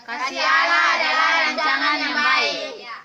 Kasih Allah adalah rancangan yang baik. Ya.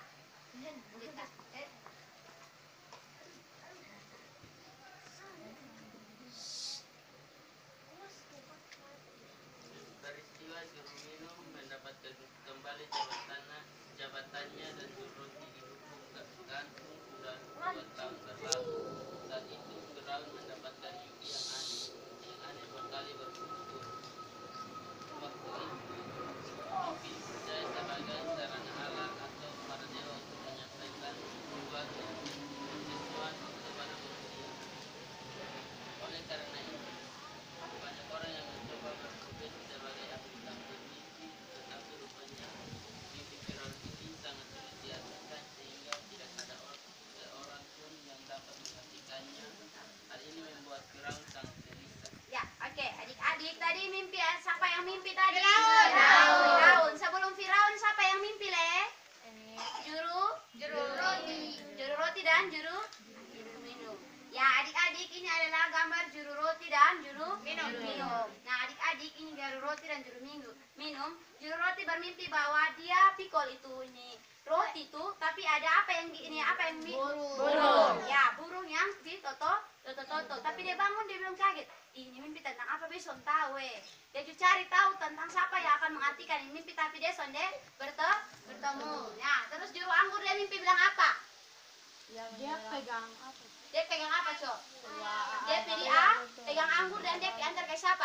Peristiwa juru minum mendapatkan kembali jabatannya dan juru roti dihukum gantung sudah 2 tahun berlalu. Saat itu Firaun mendapatkan mimpi yang aneh 2 kali berturut-turut. Waktu itu mimpi dipercaya sebagai sarana Allah atau para dewa untuk menyampaikan sesuatu kepada manusia. Oleh karena itu, banyak orang yang mencoba berprofesi sebagai ahli tafsir mimpi, tetapi rupanya mimpi Firaun ini sangat sulit diartikan sehingga tidak ada seorang pun yang dapat mengartikannya. Hal ini membuat Firaun sangat gelisah. Ya, oke. Adik-adik tadi mimpi siapa yang mimpi tadi? Firaun. Firaun. Sebelum Firaun siapa yang mimpi, Le? Juru roti. Juru roti dan juru minum. Ya, adik-adik ini adalah gambar juru roti dan juru minum. Nah, adik-adik ini juru roti dan juru minum. Juru roti bermimpi bahwa dia pikul itu ini roti itu, tapi ada apa yang burung. Ya, burung yang toto. Tapi dia bangun, dia bilang kaget. Ini mimpi tentang apa, besok tahu Dia cari tahu tentang siapa yang akan mengartikan ini mimpi, tapi dia sonde bertemu. Ya, terus juru anggur dia mimpi bilang apa? Dia pegang apa? Dia pegang apa, Cok? Dia pegang anggur dan dia antar ke siapa?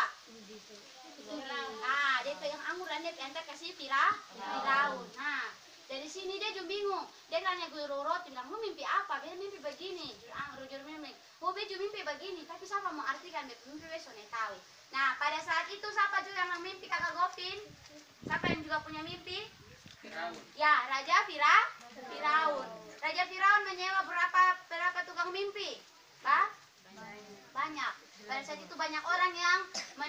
Dia pegang anggur dan dia antar ke si Firaun. Nah, dari sini dia juga bingung. Dia tanya guru roti, bilang, "Lu mimpi apa?" Dia mimpi begini. Juru mimpi. "Oh, dia juga mimpi begini, tapi siapa mau artikan mimpi besok nih tahu." Nah, pada saat itu siapa juga yang mimpi, Kakak Govin? Siapa yang juga punya mimpi? Firaun. Ya, Raja Firaun. Raja Firaun menyewa berapa tukang mimpi? Banyak. Pada saat itu banyak orang yang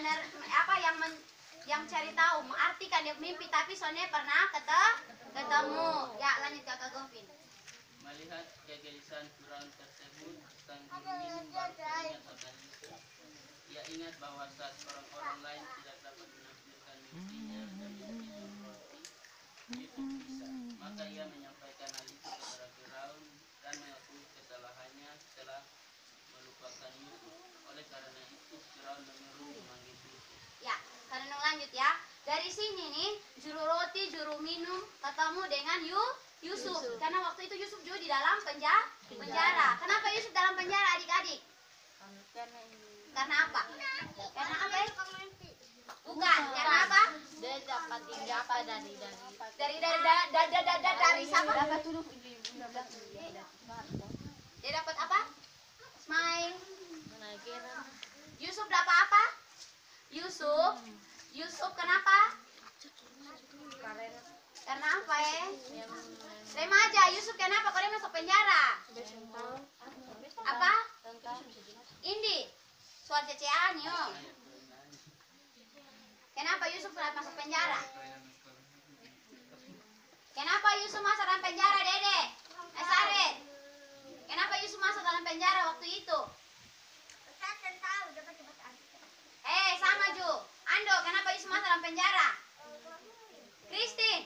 yang cari tahu, mengartikan dia mimpi, tapi soalnya pernah ketemu. Ya, lanjut Kakak Govin. Melihat kegelisahan Firaun tersebut, sang juru minum baru teringat akan Yusuf. Ia ingat bahwa saat orang-orang lain tidak dapat menafsirkan mimpinya dan mimpi juru roti, Yusuf bisa. Maka ia menyampaikan hal itu kepada Firaun dan mengakui kesalahannya setelah melupakan Yusuf. Oleh karena itu Firaun menyuruh memanggil Yusuf. Ya, karena lanjut ya. Dari sini nih, juru roti, juru minum ketemu dengan Yusuf. Karena waktu itu Yusuf juga di dalam penjara. Kenapa Yusuf dalam penjara, adik-adik? Karena apa? Karena apa? Bukan. Karena apa? Dia dapat apa Dari siapa? Dia dapat apa? Smile. Yusuf dapat apa? Yusuf kenapa? Karena apa remaja. Yusuf kenapa kau dia masuk penjara? Apa? Indi. Soal cecean yuk. Kenapa Yusuf masuk penjara? Kenapa Yusuf masuk dalam penjara, Dede? Sare. Kenapa Yusuf masuk dalam penjara waktu itu? Sama Ju. Ando, kenapa Yusuf masuk dalam penjara? Christine.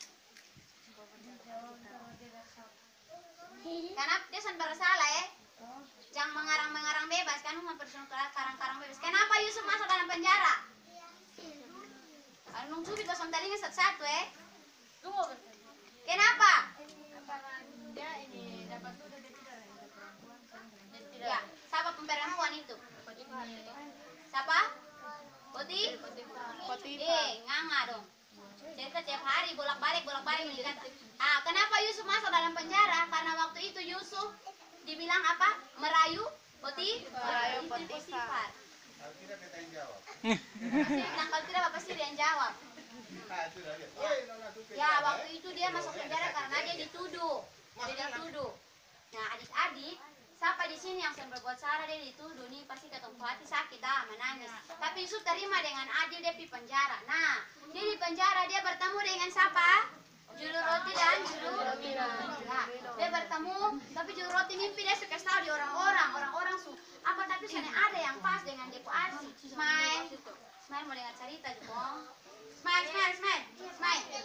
Karena dia sudah bersalah Jangan mengarang-mengarang bebas, kan karang-karang bebas. Kenapa Yusuf masuk dalam penjara? Kalau subit kosong telinga satu-satu Kenapa? Dia ini dapat Ya, siapa perempuan itu? Siapa? Nganga dong. Jadi setiap hari bolak-balik melihat. Kenapa Yusuf masuk dalam penjara? Karena waktu itu Yusuf dibilang apa? Merayu Potifar. Kalau tidak kita yang jawab. Kalau tidak Bapak sendiri yang jawab. Ya, waktu itu dia masuk penjara karena dia dituduh. Nah, adik-adik, siapa di sini yang sering berbuat salah dia dituduh nih pasti ketemu hati sakit menangis. Tapi Yusuf terima dengan adil, dia di penjara. Nah, dia di penjara dia bertemu dengan siapa? Juru roti dan juru minum. Nah, dia bertemu, tapi juru roti mimpi dia suka tahu di orang-orang apa, tapi sana ada yang pas dengan depo asik. Smile mau dengar cerita Jepong. Smile.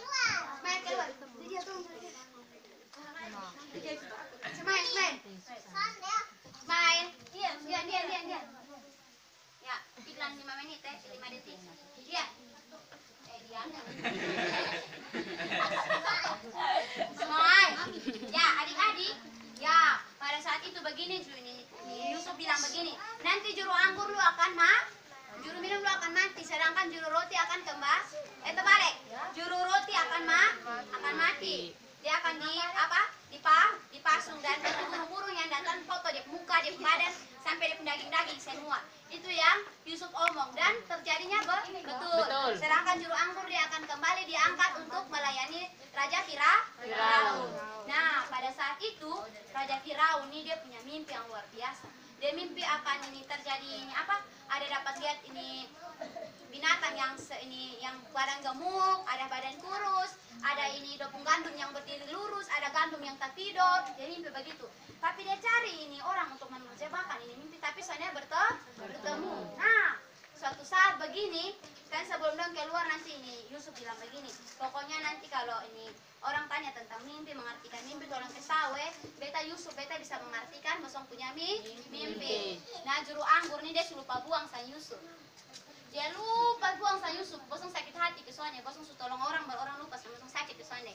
akan dipasung dan burung-burung yang datang foto dia muka, dia badan sampai dia daging-daging semua. Itu yang Yusuf omong dan terjadinya betul. Sedangkan juru anggur dia akan kembali diangkat untuk melayani Raja Firaun. Nah, pada saat itu Raja Firaun ini dia punya mimpi yang luar biasa. Dia mimpi akan ini terjadi ini apa? Ada dapat lihat ini binatang yang yang badan gemuk, ada badan kurus, ada ini dopung gandum yang berdiri lurus, ada gandum yang tak tidur. Dia mimpi begitu. Tapi dia cari ini orang untuk menerjemahkan ini mimpi, tapi soalnya bertemu. Nah, suatu saat begini, kan sebelum dong keluar nanti ini Yusuf bilang begini, pokoknya nanti kalau ini orang tanya tentang mimpi, mengartikan mimpi, tolong kesawe, beta Yusuf, beta bisa mengartikan, bosong punya mimpi. Nah, juru anggur ini dia lupa buang sang Yusuf. Dia lupa buang sang Yusuf, bosong sakit hati kesoalnya, bosong su tolong orang, orang lupa sama bosong sakit kesoalnya.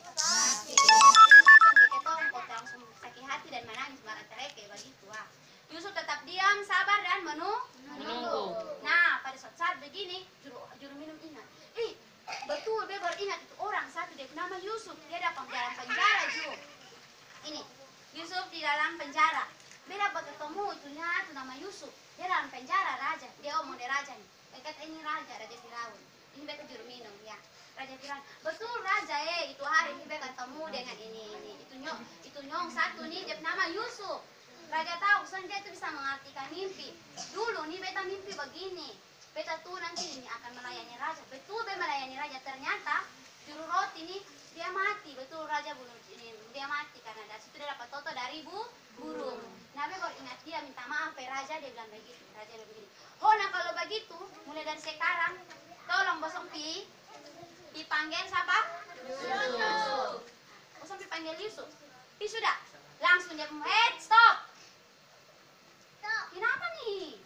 Kok langsung sakit hati dan menangis marah tereke begitu. Yusuf tetap diam, sabar dan menunggu. Nah, pada saat begini, juru minum ingat. Betul, dia baru ingat itu orang satu, dia nama Yusuf. Dia dalam penjara, juru. Ini, Yusuf di dalam penjara. Dia dapat ketemu itu nama Yusuf. Dia dalam penjara, raja. Dia omong dia raja nih. Dia kata ini Raja Firaun. Ini beta juru minum, ya. Raja Firaun. Betul Raja, itu hari ini beta ketemu dengan ini. Itu nyong satu nih, dia nama Yusuf. Raja tahu, soalnya dia itu bisa mengartikan mimpi. Dulu nih beta mimpi begini. Beta tuh nanti ini akan melayani Raja. Betul beta melayani Raja. Ternyata juru roti nih dia mati. Betul Raja bunuh ini. Dia mati karena dari situ dia dapat toto dari burung. Nah, beta baru ingat dia minta maaf Raja, dia bilang begitu. Raja bilang begini. Oh, nah kalau begitu, mulai dari sekarang, tolong bosong dipanggil siapa? Yusuf. Bosong dipanggil Yusuf. Sudah, langsung dia stop. Kenapa nih?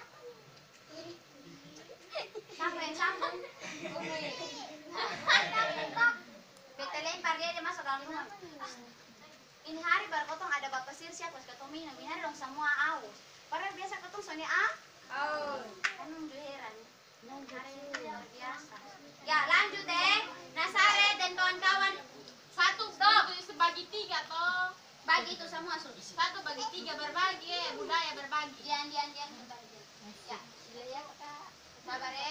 Siapa yang sambung? Beta lempar dia masuk dalam rumah. Ini hari baru potong ada bapak sirsiak pas ketemu minum. Ini hari dong semua aus. Padahal biasa ketemu soalnya kan heran. Hari ini luar biasa. Ya lanjut Nasaret dan kawan-kawan. Satu stop. Sebagi 3 toh. Bagi itu semua Satu bagi 3 berbagi, budaya berbagi. Dian berbagi. Ya, sudah ya kakak. Sabar ya.